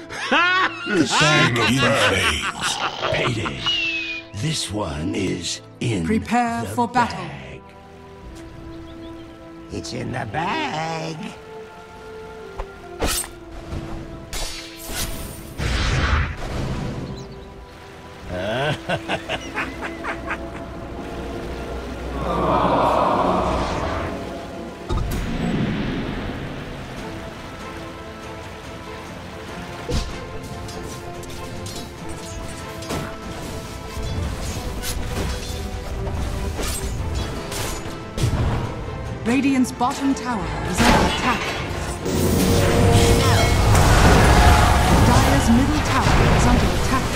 Sing in flames. Payday. This one is in Prepare the for battle. bag. It's in the bag. Radiant's bottom tower is under attack. Dire's middle tower is under attack.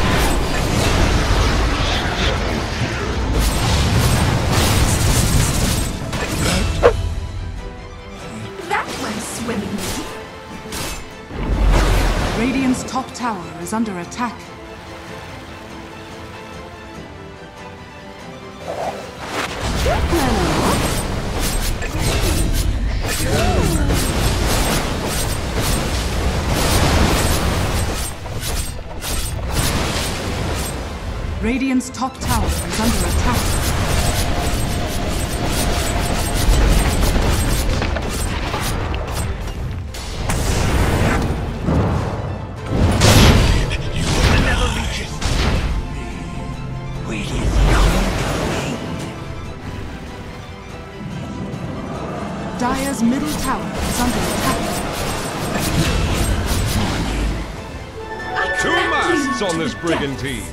That went swimmingly. Radiant's top tower is under attack. Radiant's top tower is under attack. Dire's middle tower is under attack. Two masts on this brigantine.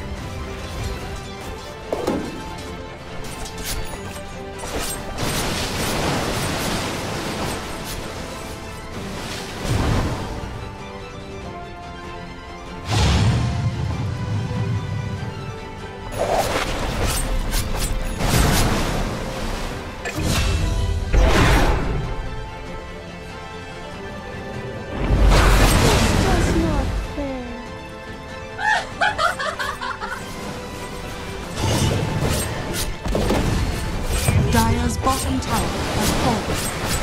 Dire's bottom tower has fallen.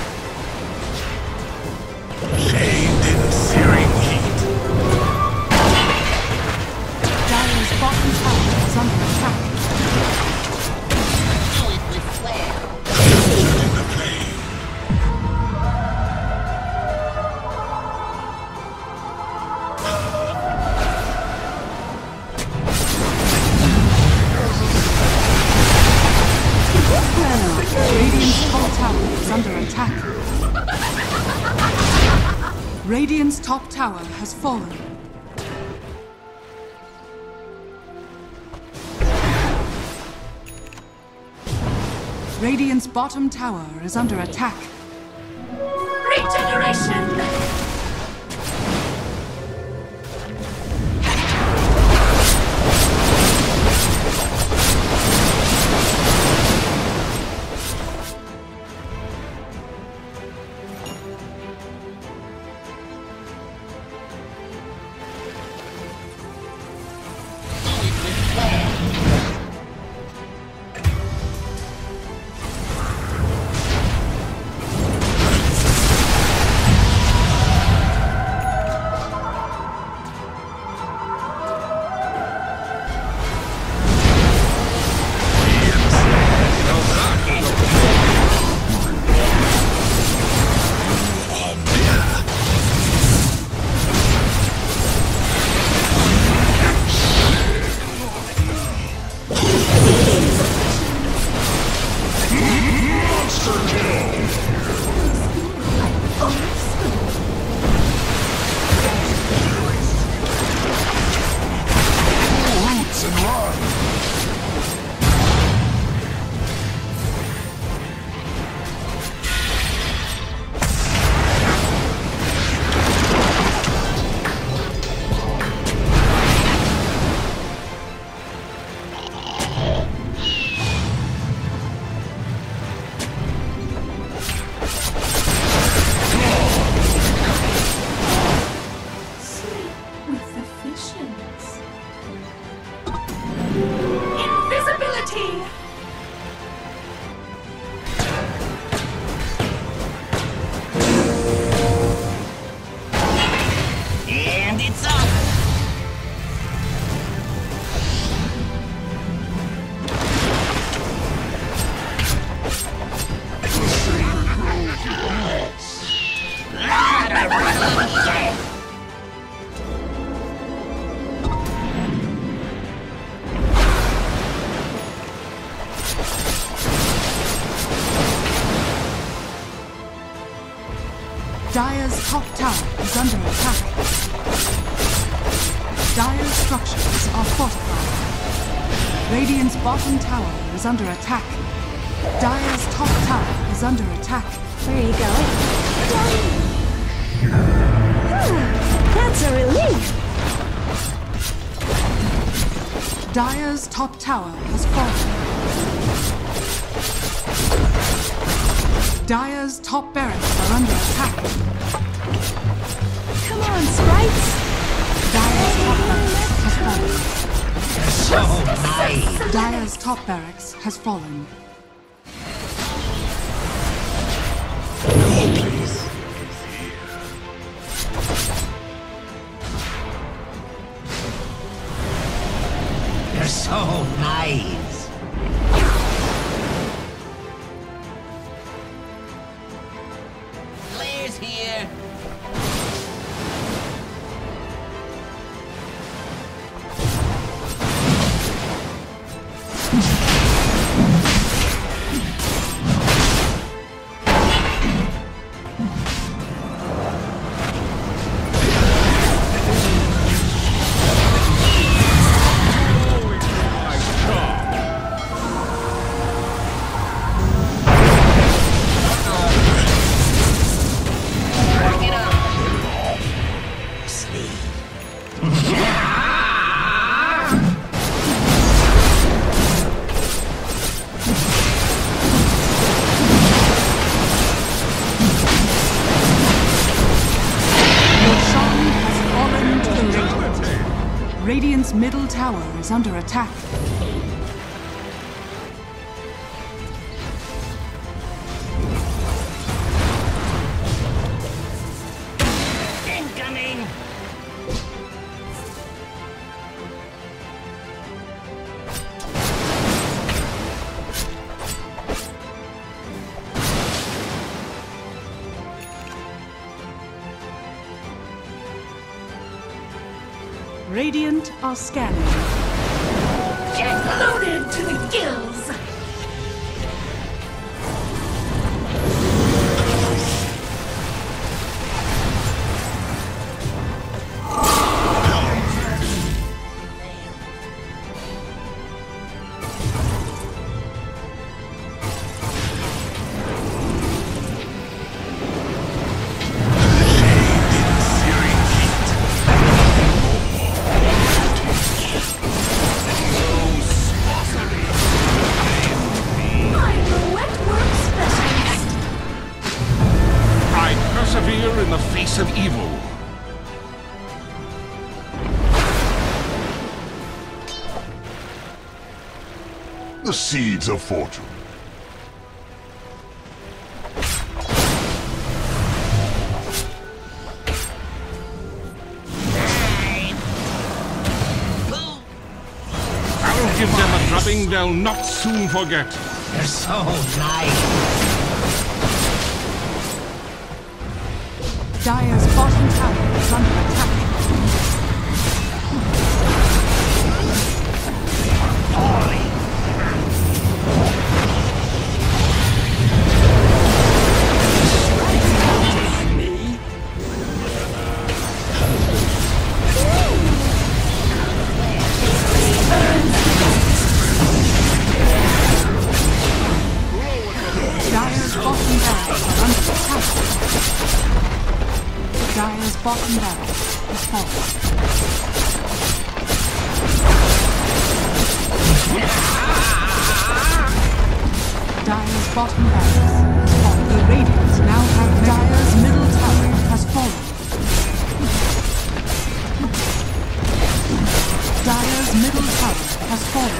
Shaved in searing heat. Dire's bottom tower is under attack. Captured in the flame. Radiant's top tower is under attack. Radiant's top tower has fallen. Radiant's bottom tower is under attack. Regeneration! Dire's top tower is under attack. Dire's structures are fortified. Radiant's bottom tower is under attack. Dire's top tower is under attack. Where are you going? That's a relief. Dire's top tower has fallen. Dire's top barracks are under attack. Come on, sprites. Dire's top barracks has fallen. So nice. Dire's top barracks has fallen. Your place is here. You're so nice. Claire's here. Radiant's middle tower is under attack. Incoming. Radiant are scanning. Get loaded to the gills! Persevere in the face of evil. The seeds of fortune. I'll give them a drubbing they'll not soon forget. You're so nice. Dire's bottom tower is under attack. Dire's bottom barracks are under attack. Dire's bottom barracks has fallen. Dire's bottom barracks has fallen. The Radiant now have Dire's middle tower has fallen. Dire's middle tower has fallen.